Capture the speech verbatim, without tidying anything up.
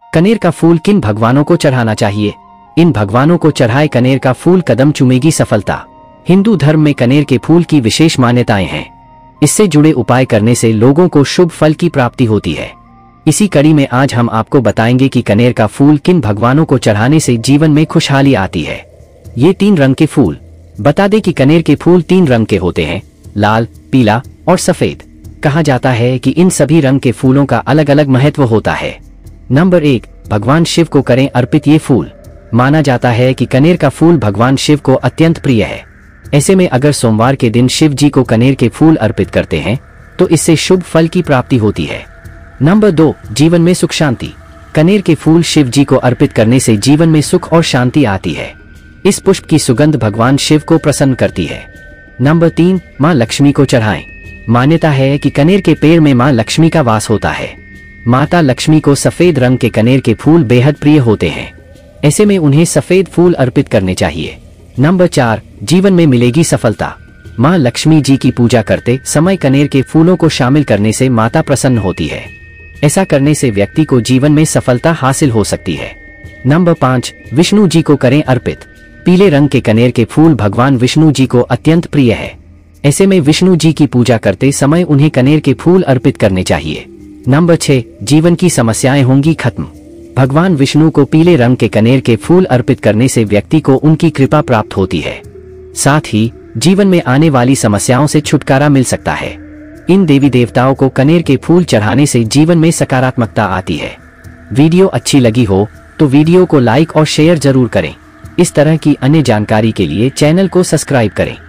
कनेर का फूल किन भगवानों को चढ़ाना चाहिए? इन भगवानों को चढ़ाए कनेर का फूल कदम चूमेगी सफलता। हिंदू धर्म में कनेर के फूल की विशेष मान्यताएं हैं। इससे जुड़े उपाय करने से लोगों को शुभ फल की प्राप्ति होती है। इसी कड़ी में आज हम आपको बताएंगे कि कनेर का फूल किन भगवानों को चढ़ाने से जीवन में खुशहाली आती है। ये तीन रंग के फूल। बता दें कि कनेर के फूल तीन रंग के होते हैं, लाल, पीला और सफेद। कहा जाता है कि इन सभी रंग के फूलों का अलग अलग महत्व होता है। नंबर एक, भगवान शिव को करें अर्पित ये फूल। माना जाता है कि कनेर का फूल भगवान शिव को अत्यंत प्रिय है। ऐसे में अगर सोमवार के दिन शिव जी को कनेर के फूल अर्पित करते हैं तो इससे शुभ फल की प्राप्ति होती है। नंबर दो, जीवन में सुख शांति। कनेर के फूल शिव जी को अर्पित करने से जीवन में सुख और शांति आती है। इस पुष्प की सुगंध भगवान शिव को प्रसन्न करती है। नंबर तीन, मां लक्ष्मी को चढ़ाएं। मान्यता है कि कनेर के पेड़ में मां लक्ष्मी का वास होता है। माता लक्ष्मी को सफेद रंग के कनेर के फूल बेहद प्रिय होते हैं। ऐसे में उन्हें सफेद फूल अर्पित करने चाहिए। नंबर चार, जीवन में मिलेगी सफलता। मां लक्ष्मी जी की पूजा करते समय कनेर के फूलों को शामिल करने से माता प्रसन्न होती है। ऐसा करने से व्यक्ति को जीवन में सफलता हासिल हो सकती है। नंबर पाँच, विष्णु जी को करें अर्पित। पीले रंग के कनेर के फूल भगवान विष्णु जी को अत्यंत प्रिय है। ऐसे में विष्णु जी की पूजा करते समय उन्हें कनेर के फूल अर्पित करने चाहिए। नंबर छह, जीवन की समस्याएं होंगी खत्म। भगवान विष्णु को पीले रंग के कनेर के फूल अर्पित करने से व्यक्ति को उनकी कृपा प्राप्त होती है। साथ ही जीवन में आने वाली समस्याओं से छुटकारा मिल सकता है। इन देवी देवताओं को कनेर के फूल चढ़ाने से जीवन में सकारात्मकता आती है। वीडियो अच्छी लगी हो तो वीडियो को लाइक और शेयर जरूर करें। इस तरह की अन्य जानकारी के लिए चैनल को सब्सक्राइब करें।